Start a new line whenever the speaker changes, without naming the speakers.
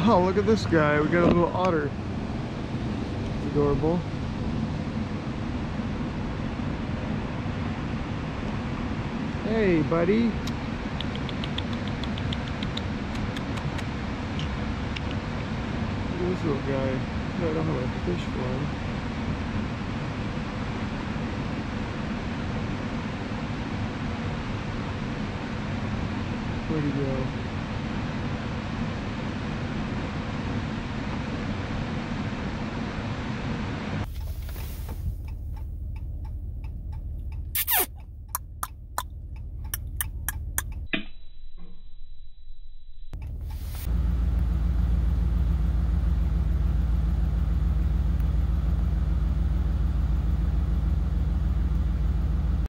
Oh, look at this guy. We got a little otter. It's adorable. Hey, buddy. Look at this little guy. No, I don't have a fish for him. Where'd he go?